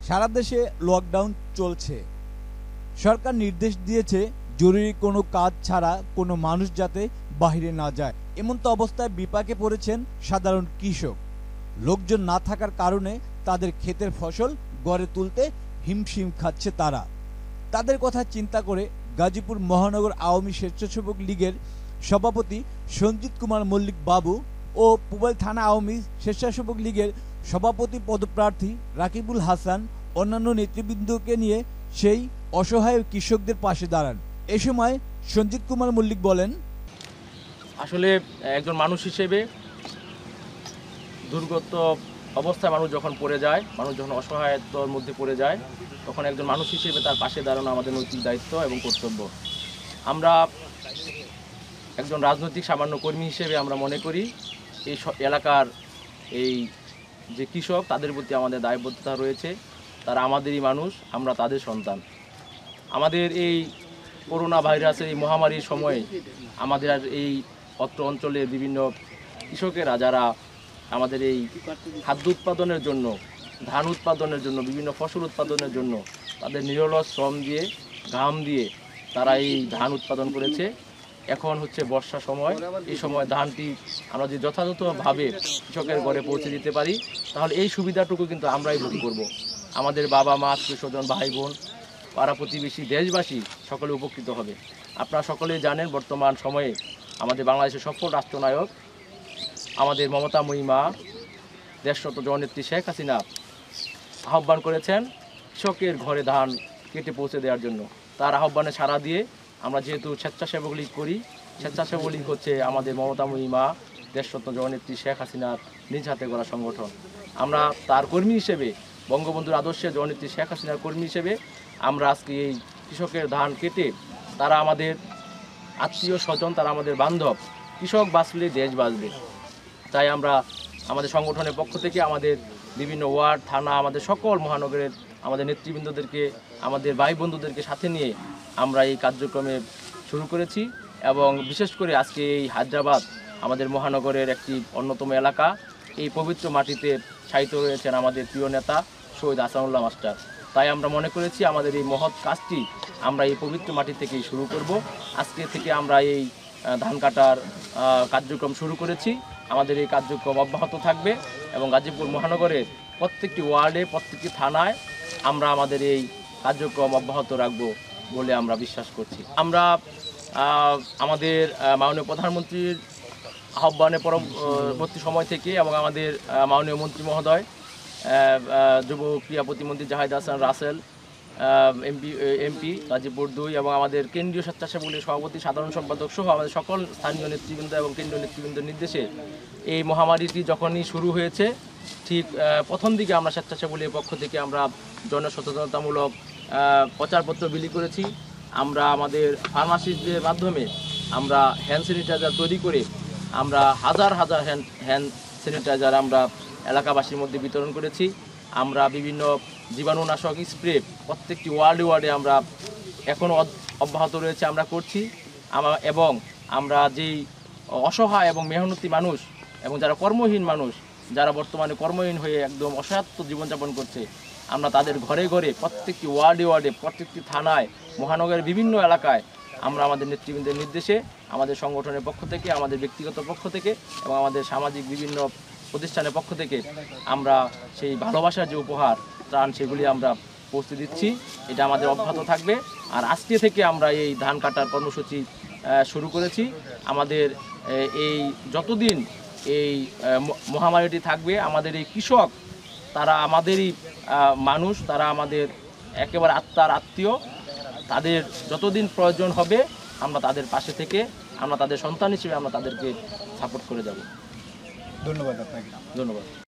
সারা দেশে লকডাউন চলছে। সরকার নির্দেশ দিয়েছে জরুরি কোনো কাজ ছাড়া কোনো মানুষ যাতে বাইরে না যায়। এমন তো অবস্থায় বিপাকে পড়েছেন সাধারণ কৃষক। লোকজন না থাকার কারণে তাদের ক্ষেতের ফসল গড়ে তুলতে হিমশিম খাচ্ছে তারা। তাদের কথা চিন্তা করে গাজীপুর মহানগর আওয়ামী স্বেচ্ছাসেবক লীগের সভাপতি সঞ্জিত কুমার মল্লিক বাবু ও পুবাইল থানা আওয়ামী স্বেচ্ছাসেবক লীগের সভাপতি পদপ্রার্থী রাকিবুল হাসান অন্যান্য নেতৃবৃন্দকে নিয়ে সেই অসহায় কৃষকদের পাশে দাঁড়ান। এ সময় সঞ্জিত কুমার মল্লিক বলেন, আসলে একজন মানুষ হিসেবে দুর্গত অবস্থায় মানুষ যখন পড়ে যায়, মানুষ যখন অসহায়তার মধ্যে পড়ে যায়, তখন একজন মানুষ হিসেবে তার পাশে দাঁড়ানো আমাদের নৈতিক দায়িত্ব এবং কর্তব্য। আমরা একজন রাজনৈতিক সামান্য কর্মী হিসেবে আমরা মনে করি এই এলাকার এই যে কৃষক, তাদের প্রতি আমাদের দায়বদ্ধতা রয়েছে। তারা আমাদেরই মানুষ, আমরা তাদের সন্তান। আমাদের এই করোনা ভাইরাসের এই মহামারীর সময়ে আমাদের এই অত্র অঞ্চলের বিভিন্ন কৃষকেরা যারা আমাদের এই খাদ্য উৎপাদনের জন্য, ধান উৎপাদনের জন্য, বিভিন্ন ফসল উৎপাদনের জন্য তাদের নিরলস শ্রম দিয়ে, ঘাম দিয়ে তারা এই ধান উৎপাদন করেছে। এখন হচ্ছে বর্ষা সময়, এই সময় ধানটি আমরা যদি যথাযথভাবে কৃষকের ঘরে পৌঁছে দিতে পারি, তাহলে এই সুবিধাটুকু কিন্তু আমরাই ভোগ করব। আমাদের বাবা মা, আত্মীয় স্বজন, ভাই বোন, পাড়া প্রতিবেশী, দেশবাসী সকলে উপকৃত হবে। আপনারা সকলেই জানেন বর্তমান সময়ে আমাদের বাংলাদেশের সফল রাষ্ট্রনায়ক আমাদের মমতাময়ী মা দেশরত জননেত্রী শেখ হাসিনা আহ্বান করেছেন কৃষকের ঘরে ধান কেটে পৌঁছে দেওয়ার জন্য। তার আহ্বানে সাড়া দিয়ে আমরা যেহেতু স্বেচ্ছাসেবক লীগ করি, স্বেচ্ছাসেবক লীগ হচ্ছে আমাদের মমতাময়ী মা দেশরত্ন জননেত্রী শেখ হাসিনার নিজ হাতে গড়া সংগঠন। আমরা তার কর্মী হিসেবে, বঙ্গবন্ধুর আদর্শে জননেত্রী শেখ হাসিনার কর্মী হিসেবে আমরা আজকে এই কৃষকের ধান কেটে, তারা আমাদের আত্মীয় স্বজন, তারা আমাদের বান্ধব। কৃষক বাঁচলে দেশ বাঁচবে। তাই আমরা আমাদের সংগঠনের পক্ষ থেকে আমাদের বিভিন্ন ওয়ার্ড, থানা, আমাদের সকল মহানগরের আমাদের নেতৃবৃন্দদেরকে, আমাদের ভাই বন্ধুদেরকে সাথে নিয়ে আমরা এই কার্যক্রমে শুরু করেছি। এবং বিশেষ করে আজকে এই হায়দ্রাবাদ আমাদের মহানগরের একটি অন্যতম এলাকা, এই পবিত্র মাটিতে শায়িত রয়েছেন আমাদের প্রিয় নেতা শহীদ আহসানুল্লাহ মাস্টার। তাই আমরা মনে করেছি আমাদের এই মহৎ কাজটি আমরা এই পবিত্র মাটি থেকেই শুরু করব। আজকে থেকে আমরা এই ধান কাটার কার্যক্রম শুরু করেছি। আমাদের এই কার্যক্রম অব্যাহত থাকবে এবং গাজীপুর মহানগরের প্রত্যেকটি ওয়ার্ডে, প্রত্যেকটি থানায় আমরা আমাদের এই কার্যক্রম অব্যাহত রাখব বলে আমরা বিশ্বাস করছি। আমরা আমাদের মাননীয় প্রধানমন্ত্রীর আহ্বানের পরবর্তী সময় থেকে এবং আমাদের মাননীয় মন্ত্রী মহোদয়, যুব ক্রীড়া প্রতিমন্ত্রী জাহিদ হাসান রাসেল এমপি গাজীপুর 2 এবং আমাদের কেন্দ্রীয় স্বেচ্ছাসেবক লীগের সভাপতি, সাধারণ সম্পাদক সহ আমাদের সকল স্থানীয় নেতৃবৃন্দ এবং কেন্দ্রীয় নেতৃবৃন্দের নির্দেশে এই মহামারীটি যখনই শুরু হয়েছে, ঠিক প্রথম দিকে আমরা স্বেচ্ছাসেবক লীগের পক্ষ থেকে আমরা জনসচেতনতামূলক প্রচারপত্র বিলি করেছি। আমরা আমাদের ফার্মাসিস্টদের মাধ্যমে আমরা হ্যান্ড স্যানিটাইজার তৈরি করে আমরা হাজার হাজার হ্যান্ড স্যানিটাইজার আমরা এলাকাবাসীর মধ্যে বিতরণ করেছি। আমরা বিভিন্ন জীবাণুনাশক স্প্রে প্রত্যেকটি ওয়ার্ডে ওয়ার্ডে আমরা এখনও অব্যাহত রয়েছে, আমরা করছি। এবং আমরা যেই অসহায় এবং মেহনতি মানুষ এবং যারা কর্মহীন মানুষ, যারা বর্তমানে কর্মহীন হয়ে একদম অসহায়ত্ব জীবনযাপন করছে, আমরা তাদের ঘরে ঘরে, প্রত্যেকটি ওয়ার্ডে ওয়ার্ডে, প্রত্যেকটি থানায়, মহানগরের বিভিন্ন এলাকায় আমরা আমাদের নেতৃবৃন্দের নির্দেশে, আমাদের সংগঠনের পক্ষ থেকে, আমাদের ব্যক্তিগত পক্ষ থেকে এবং আমাদের সামাজিক বিভিন্ন প্রতিষ্ঠানের পক্ষ থেকে আমরা সেই ভালোবাসার যে উপহার, ত্রাণ, সেগুলি আমরা পৌঁছে দিচ্ছি। এটা আমাদের অব্যাহত থাকবে। আর আজকে থেকে আমরা এই ধান কাটার কর্মসূচি শুরু করেছি। আমাদের এই যতদিন এই মহামারীটি থাকবে, আমাদের এই কৃষক তারা আমাদেরই মানুষ, তারা আমাদের একেবারে আত্মার আত্মীয়। তাদের যতদিন প্রয়োজন হবে আমরা তাদের পাশে থেকে, আমরা তাদের সন্তান হিসেবে আমরা তাদেরকে সাপোর্ট করে যাব। ধন্যবাদ আপনাকে। ধন্যবাদ।